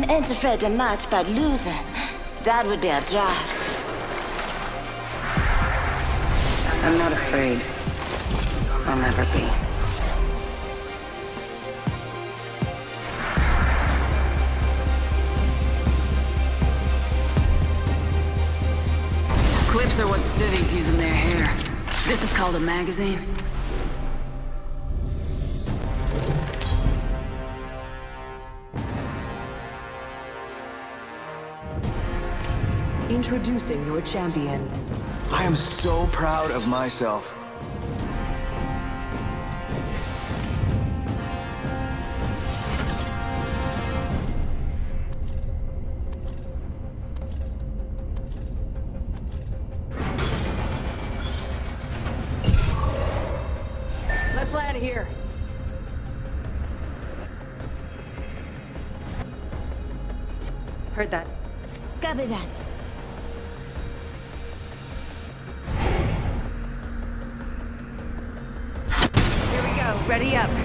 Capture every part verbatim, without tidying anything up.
ain't afraid to match, but losing, that would be a drag. I'm not afraid. I'll never be. Clips are what civvies use in their hair. This is called a magazine. Introducing your champion. I am so proud of myself. Let's land here. Heard that. Copy that. Here we go. Ready up.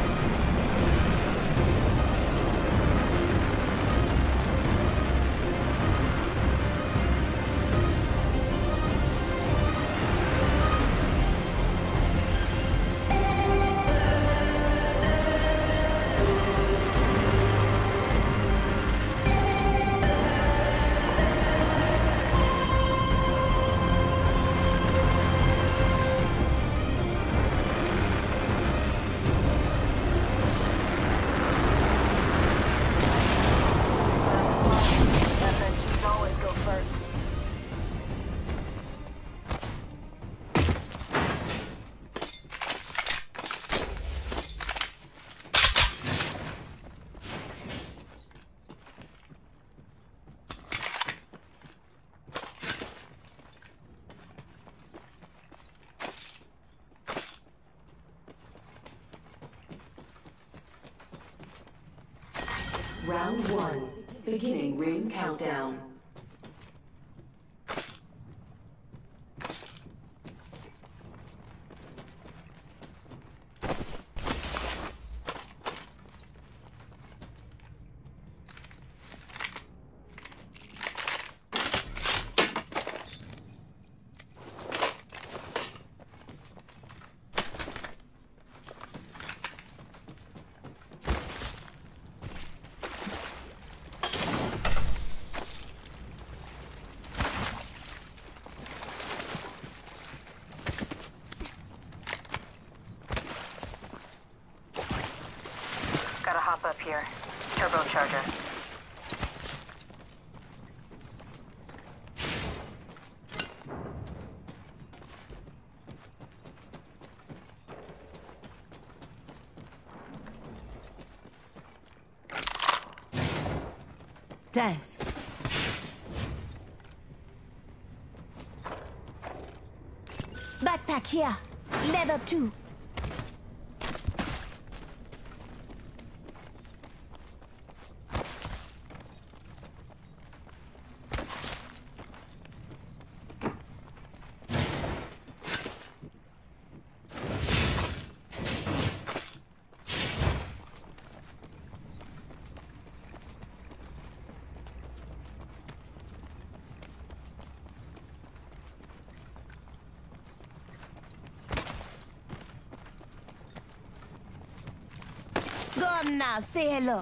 Round one. Beginning ring countdown. Gotta hop up here. Turbocharger. Thanks. Backpack here. Level two. Go on now, say hello.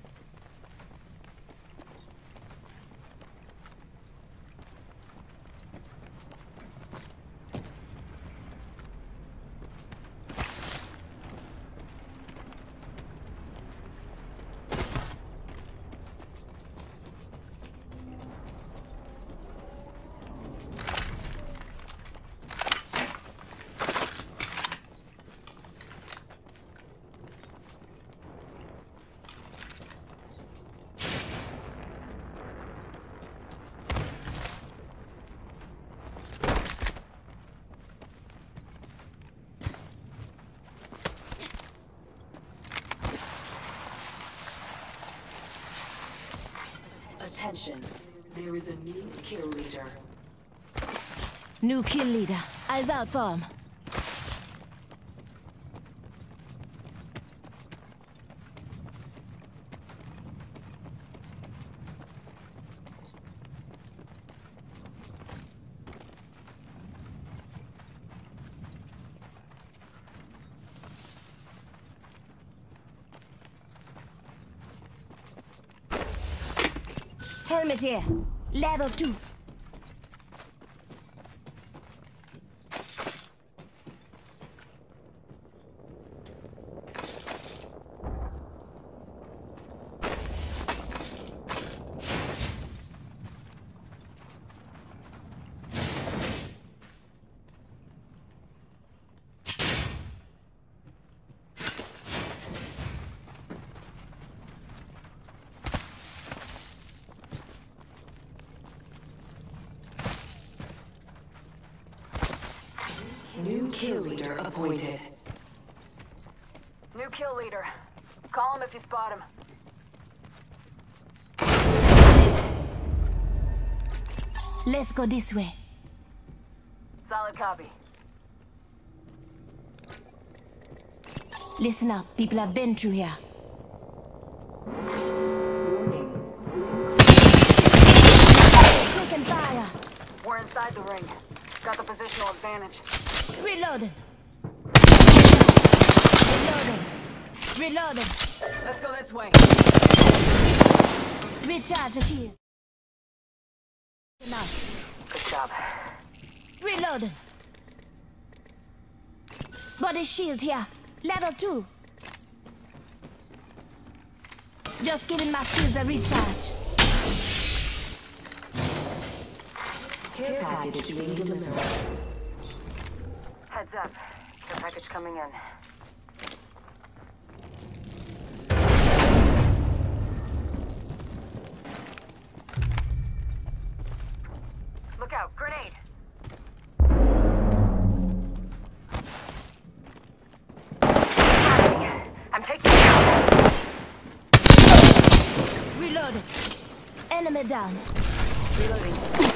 Attention. There is a new kill leader. New kill leader. Eyes out for him. Helmet here. Level two. New kill leader appointed. New kill leader. Call him if you spot him. Let's go this way. Solid copy. Listen up, people have been through here. Warning. Taking fire. We're inside the ring. Got the positional advantage. Reloading. Reloading. Reloading. Let's go this way. Recharge the shield. Now. Good job. Reloading. Body shield here. Level two. Just giving my shields a recharge. Care package being delivered. Heads up. Care package coming in. Look out, grenade! I'm taking it out. Reloading. Enemy down. Reloading.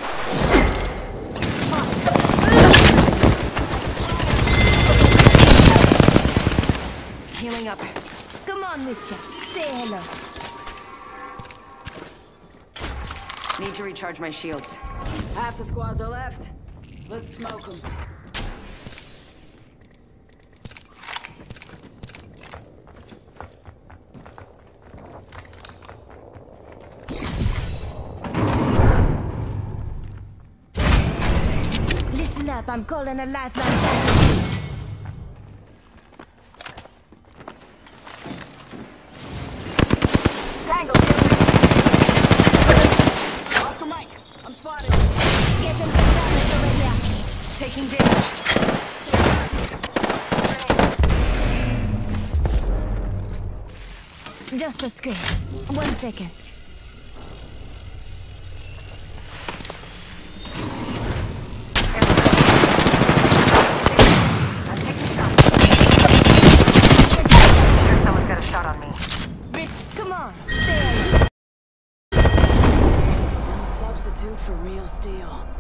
Healing up. Come on, Witcher. Say hello. Need to recharge my shields. Half the squads are left. Let's smoke them. Listen up, I'm calling a lifeline. Tango! Oscar Mike, I'm spotted. Get them damage over here. Taking damage. Just a screen. One second. I'm taking shots. Sure, someone's got a shot on me. Rick, come on. Say hello. No substitute for real steel.